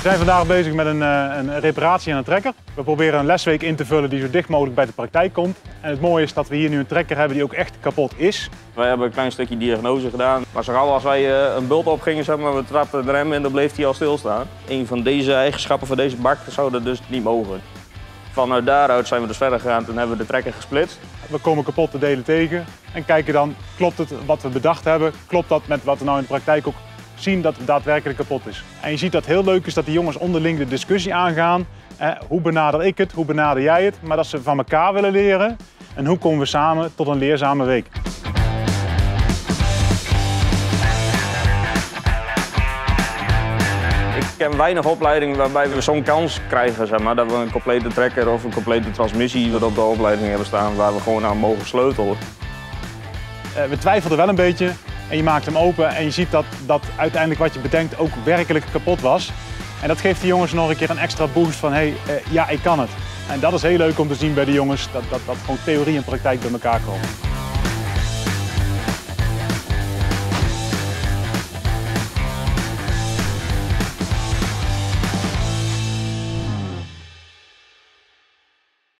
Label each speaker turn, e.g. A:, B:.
A: We zijn vandaag bezig met een reparatie aan een trekker. We proberen een lesweek in te vullen die zo dicht mogelijk bij de praktijk komt. En het mooie is dat we hier nu een trekker hebben die ook echt kapot is.
B: Wij hebben een klein stukje diagnose gedaan. Maar zo gauw als wij een bult opgingen, zeg maar, we trapten de rem en dan bleef hij al stilstaan. Een van deze eigenschappen van deze bak zou dat dus niet mogen. Vanuit daaruit zijn we dus verder gegaan, toen hebben we de trekker gesplitst.
A: We komen kapotte delen tegen en kijken dan, klopt het wat we bedacht hebben? Klopt dat met wat we nou in de praktijk ook zien dat het daadwerkelijk kapot is? En je ziet dat heel leuk is dat die jongens onderling de discussie aangaan. Hoe benader ik het, hoe benader jij het? Maar dat ze van elkaar willen leren. En hoe komen we samen tot een leerzame week?
B: Ik ken weinig opleidingen waarbij we zo'n kans krijgen, zeg maar, dat we een complete trekker of een complete transmissie op de opleiding hebben staan waar we gewoon aan mogen sleutelen.
A: We twijfelden wel een beetje en je maakt hem open en je ziet dat uiteindelijk wat je bedenkt ook werkelijk kapot was. En dat geeft de jongens nog een keer een extra boost van ja, ik kan het. En dat is heel leuk om te zien bij de jongens, dat gewoon theorie en praktijk bij elkaar komen.